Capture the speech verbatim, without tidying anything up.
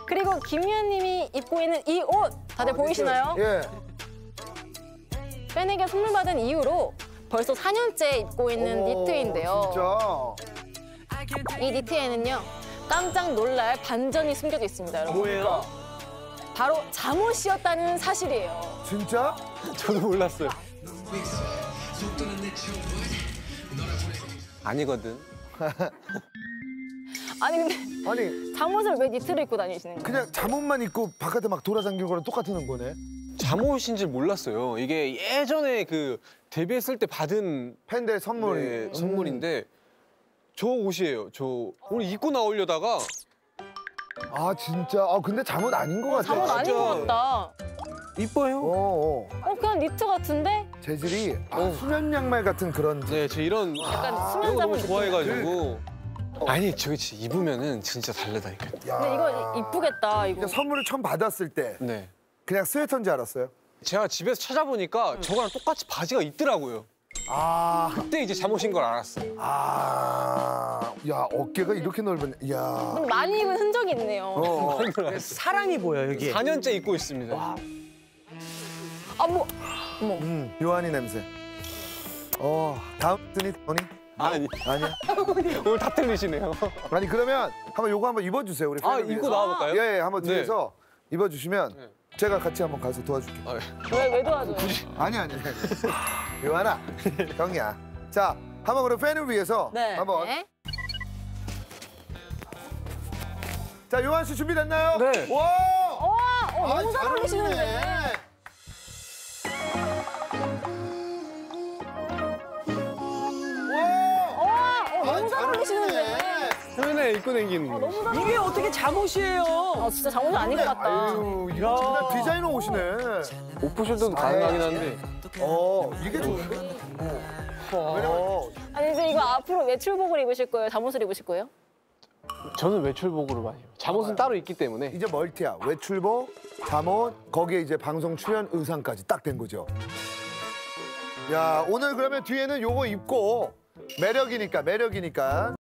그리고 김유연님이 입고 있는 이 옷 다들 아, 보이시나요? 예. 팬에게 선물 받은 이후로 벌써 사 년째 입고 있는 오, 니트인데요. 진짜. 이 니트에는요 깜짝 놀랄 반전이 숨겨져 있습니다, 여러분. 뭐예요? 바로 잠옷이었다는 사실이에요. 진짜? 저도 몰랐어요. 아니거든. 아니 근데 아니 잠옷을 왜 니트를 입고 다니시는 거예요? 그냥 잠옷만 입고 바깥에 막 돌아다니는 거랑 똑같은 거네. 잠옷인 줄 몰랐어요. 이게 예전에 그 데뷔했을 때 받은 팬들 선물. 네, 선물인데 저 옷이에요. 저 오늘 입고 나오려다가 아 진짜. 아 근데 잠옷 아닌 것 같아. 잠옷 아닌 것 같다. 이뻐요. 어, 어. 어 그냥 니트 같은데? 재질이 아, 어. 수면 양말 같은 그런. 네, 제 이런 약간 이런 수면 거 너무 잠옷 좋아해가지고. 아니 저기 진짜 입으면은 진짜 다르다니까요. 야. 근데 이거 이쁘겠다 이거. 그냥 선물을 처음 받았을 때 네. 그냥 스웨터인지 알았어요? 제가 집에서 찾아보니까 저거랑 똑같이 바지가 있더라고요. 아, 그때 이제 잠옷인 걸 알았어요. 아, 야 어깨가 이렇게 넓은, 야. 근데 많이 입은 흔적이 있네요. 어, 어. 사랑이 보여 여기. 사 년째 입고 있습니다. 아 뭐? 어머. 음, 요한이 냄새. 어, 다음 순위 더니? 아니 아니야? 오늘 다 틀리시네요. 아니 그러면 한번 요거 한번 입어주세요 우리. 아 팬을 입고 위해서. 나와볼까요? 예, 예, 한번 네. 뒤에서 입어주시면 네. 제가 같이 한번 가서 도와줄게요. 아, 왜, 왜 도와줘요? 아니 아니. 요한아, 형이야. 자, 한번 그럼 팬을 위해서 네. 한번. 네. 자, 요한 씨 준비됐나요? 네. 와! 와, 어, 아, 너무 잘 잘 어울리시는데. 어울리네. 와! 와, 어, 너무 아, 잘 어울리시는데. 맨날 입고 다니는 거. 너무 잘 이게 어떻게 잠옷이에요? 아, 진짜 잠옷 아닌 것 같다. 아유, 이거 정말 디자이너 옷이네. 오프숄더도 가능하긴 한데. 어, 이게 좋은데? 어. 아니, 이제 이거 앞으로 외출복을 입으실 거예요? 잠옷을 입으실 거예요? 저는 외출복으로 많이 해요. 잠옷은 따로 있기 때문에. 이제 멀티야. 외출복, 잠옷, 거기에 이제 방송 출연 의상까지 딱 된 거죠. 야, 오늘 그러면 뒤에는 요거 입고 매력이니까, 매력이니까.